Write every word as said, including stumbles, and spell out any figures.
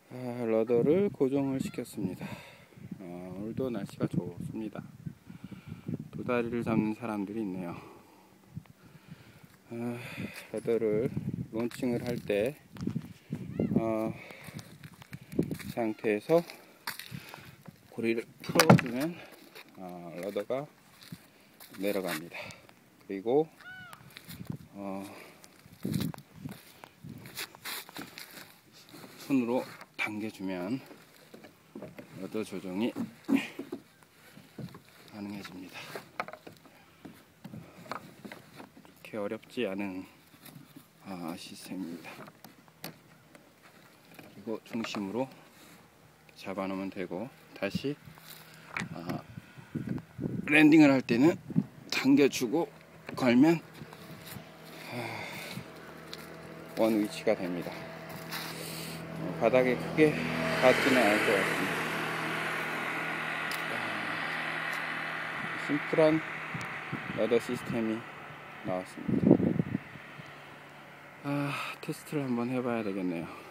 아, 러더를 고정을 시켰습니다. 어, 오늘도 날씨가 좋습니다. 도다리를 잡는 사람들이 있네요. 아, 러더를 론칭을 할 때 어, 상태에서 고리를 풀어주면 어, 러더가 내려갑니다. 그리고 어, 손으로 당겨주면 러더 조정이 가능해집니다. 그렇게 어렵지 않은 아, 시스템입니다. 그리고 중심으로 잡아 놓으면 되고, 다시 아, 랜딩을 할 때는 당겨주고 걸면 아, 원 위치가 됩니다. 어, 바닥에 크게 닿지는 않을 것 같습니다. 심플한 러더 시스템이 나왔습니다. 아, 테스트를 한번 해봐야 되겠네요.